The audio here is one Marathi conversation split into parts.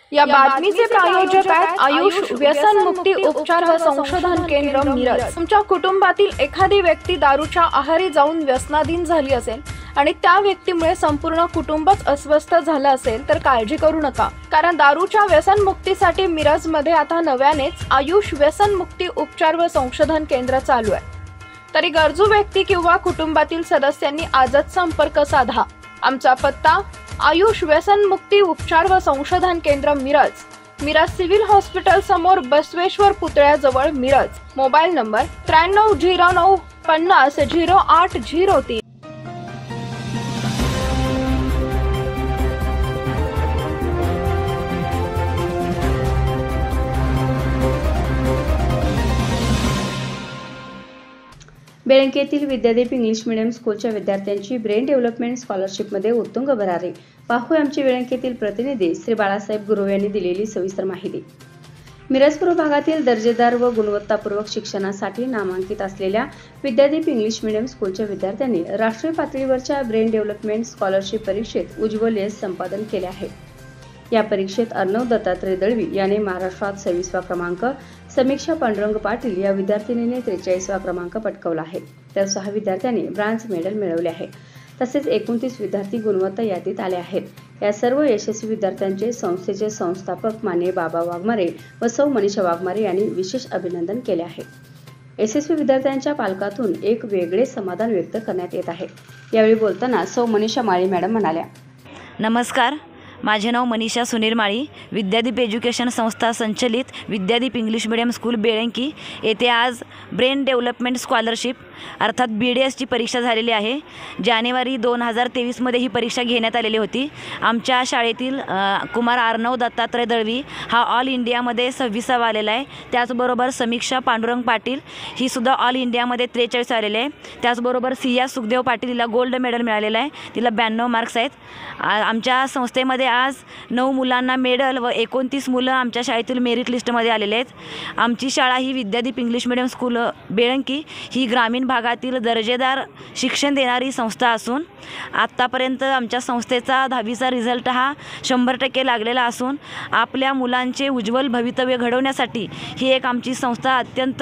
या बातमीचे प्रायोजक आहेत आयुष व्यसन मुक्ती उपचार व संशोधन केंद्र मिरज। तुमच्या कुटुंबातील एखादी व्यक्ती दारूच्या आहारी जाऊन व्यसनाधीन झाली असेल आणि त्या व्यक्तीमुळे संपूर्ण कुटुंबच अस्वस्थ झालं असेल तर काळजी करू नका, कारण दारूच्या व्यसन मुक्तीसाठी मिरज मध्ये आता नव्यानेच आयुष व्यसन मुक्ती उपचार व संशोधन केंद्र चालू आहे। तरी गरजू व्यक्ती किंवा कुटुंबातील सदस्यांनी आजच संपर्क साधा। आमचा पत्ता आयुष व्यसन मुक्ती उपचार व संशोधन केंद्र मिरज सिव्हिल हॉस्पिटल समोर बसवेश्वर पुतळ्याजवळ मिरज। Mobile number 9309 50 0803। बेळंकी येथील विद्यादीप इंग्लिश मीडियम स्कूलच्या विद्यार्थ्यांची ब्रेन डेव्हलपमेंट स्कॉलरशिपमध्ये उत्तुंग भरारी। पाहूया आमचे बेळंकी येथील प्रतिनिधी श्री बाळासाहेब गुरव यांनी दिलेली सविस्तर माहिती। मिरज पूर्व भागातील दर्जेदार व गुणवत्तापूर्वक शिक्षणासाठी नामांकित असलेल्या विद्यादीप इंग्लिश मीडियम स्कूलच्या विद्यार्थ्यांनी राष्ट्रीय पातळीवरच्या ब्रेन डेव्हलपमेंट स्कॉलरशिप परीक्षेत उज्ज्वल यश संपादन केले आहे। या परीक्षेत अर्णव दत्तात्रय दळवी याने महाराष्ट्रात 26वा क्रमांक, समीक्षा पांडुरंग पाटील या विद्यार्थिनीने 43वा क्रमांक पटकावला आहे, तर 6 विद्यार्थ्यांनी ब्रॉन्झ मेडल मिळवले आहे। तसेच 29 विद्यार्थी गुणवत्ता यादीत आले आहेत। या सर्व यशस्वी विद्यार्थ्यांचे संस्थेचे संस्थापक माननीय बाबा वाघमारे व सौ मनीषा वाघमारे यांनी विशेष अभिनंदन केले आहे। यशस्वी विद्यार्थ्यांच्या पालकातून एक वेगळे समाधान व्यक्त करण्यात येत आहे। यावेळी बोलताना सौ मनीषा माळी मॅडम म्हणाल्या, नमस्कार, माझे नाव मनीषा सुनील माळी, विद्यादीप एज्युकेशन संस्था संचलित Vidyadeep English medium school Belanki येथे आज ब्रेन डेव्हलपमेंट स्कॉलरशिप अर्थात BDSची परीक्षा झालेली आहे। जानेवारी 2023 मध्ये ही परीक्षा घेण्यात आलेली होती। आमच्या शाळेतील कुमार अर्णव दत्तात्रय दळवी हा ऑल इंडियामध्ये 26वा आलेला आहे। त्याचबरोबर समीक्षा पांडुरंग पाटील ही सुद्धा ऑल इंडियामध्ये 43 आलेले आहे। त्याचबरोबर सिया सुखदेव पाटील हिला गोल्ड मेडल मिळालेलं आहे, तिला 92 मार्क्स आहेत। आमच्या संस्थेमध्ये आज 9 मुलांना मेडल व 29 मुलं आमच्या शाळेतील मेरिट लिस्टमध्ये आलेले आहेत। आमची शाळा ही Vidyadeep English medium school Belanki ही ग्रामीण भागातील दर्जेदार शिक्षण देणारी संस्था असून आत्तापर्यंत आमच्या संस्थेचा 10वीचा रिझल्ट हा 100% लागलेला असून आपल्या मुलांचे उज्ज्वल भवितव्य घडवण्यासाठी ही एक आमची संस्था अत्यंत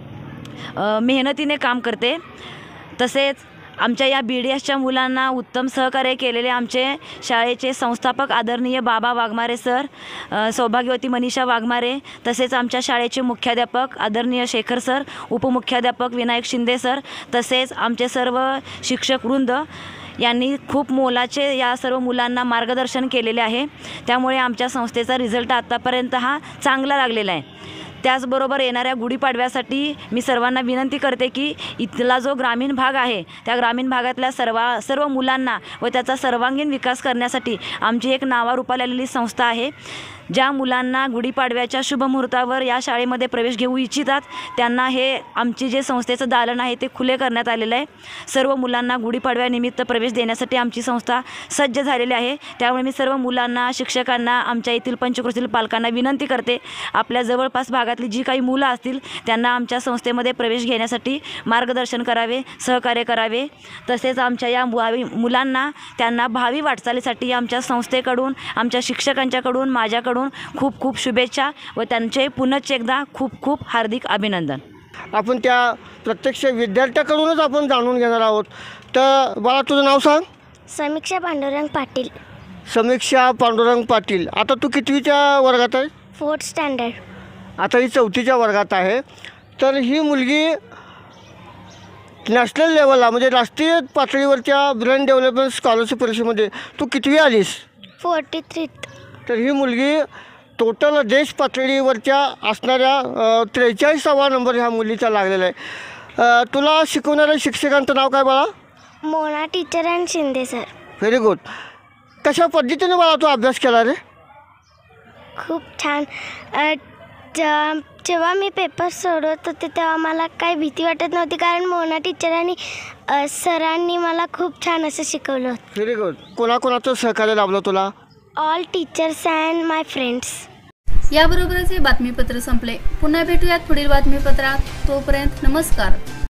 मेहनतीने काम करते। तसेच आमच्या या BDSच्या मुलांना उत्तम सहकार्य केलेले आमचे शाळेचे संस्थापक आदरणीय बाबा वाघमारे सर, सौभाग्यवती मनीषा वाघमारे, तसेच आमच्या शाळेचे मुख्याध्यापक आदरणीय शेखर सर, उपमुख्याध्यापक विनायक शिंदे सर, तसेच आमचे सर्व शिक्षक वृंद यांनी खूप मोलाचे या सर्व मुलांना मार्गदर्शन केलेले आहे। त्यामुळे आमच्या संस्थेचा रिझल्ट आतापर्यंत हा चांगला लागलेला आहे। त्याचबरोबर येणाऱ्या गुढीपाडव्यासाठी मी सर्वांना विनंती करते की इथला जो ग्रामीण भाग आहे त्या ग्रामीण भागातल्या सर्व मुलांना व त्याचा सर्वांगीण विकास करण्यासाठी आमची एक नावारूपाला आलेली संस्था आहे। ज्या मुलांना गुढीपाडव्याच्या शुभ मुहूर्तावर या शाळेमध्ये प्रवेश घेऊ इच्छितात त्यांना हे आमची जे संस्थेचं दालन आहे ते खुले करण्यात आलेलं आहे। सर्व मुलांना गुढीपाडव्यानिमित्त प्रवेश देण्यासाठी आमची संस्था सज्ज झालेली आहे। त्यामुळे मी सर्व मुलांना, शिक्षकांना, आमच्या येथील पंचक्रोशीतील पालकांना विनंती करते, आपल्या जवळपास भागातली जी काही मुलं असतील त्यांना आमच्या संस्थेमध्ये प्रवेश घेण्यासाठी मार्गदर्शन करावे, सहकार्य करावे। तसेच आमच्या या मुलांना त्यांना भावी वाटचालीसाठी आमच्या संस्थेकडून, आमच्या शिक्षकांच्याकडून, माझ्याकडून खूप खूप शुभेच्छा व त्यांचे पुनश्च एकदा खूप खूप हार्दिक अभिनंदन। आपण त्या प्रत्यक्ष विद्यार्थ्याकडूनच आपण जाणून घेणार आहोत। तर बाळा, तुझं नाव सांग। समीक्षा पांडुरंग पाटील। समीक्षा पांडुरंग पाटील, आता तू कितवीच्या वर्गात आहे? 4th standard. आता ही 4थीच्या वर्गात आहे। तर ही मुलगी नॅशनल लेवलला म्हणजे राष्ट्रीय पातळीवरच्या ब्रेन डेव्हलपमेंट स्कॉलरशिप परीक्षेमध्ये तू कितवी आलीस? 43. तर ही मुलगी टोटल देश पातळीवरच्या असणाऱ्या 43वा नंबर ह्या मुलीचा लागलेला आहे। तुला शिकवणाऱ्या शिक्षकांचं नाव काय बाळा? Mona teacher and Shinde sir. Very good. कशा पद्धतीने बाळा तू अभ्यास केला रे? खूप छान। जेव्हा मी पेपर सोडवत होते तेव्हा मला काही भीती वाटत नव्हती, कारण मोना टीचर आणि सरांनी मला खूप छान असं शिकवलं होतं। Very good. कोणाकोणाचं सहकार्य लाभलं तुला? All teachers and my friends. याबरोबरच हे बातमीपत्र संपले। पुन्हा भेटूयात पुढील बातमीपत्रात। तोपर्यंत नमस्कार।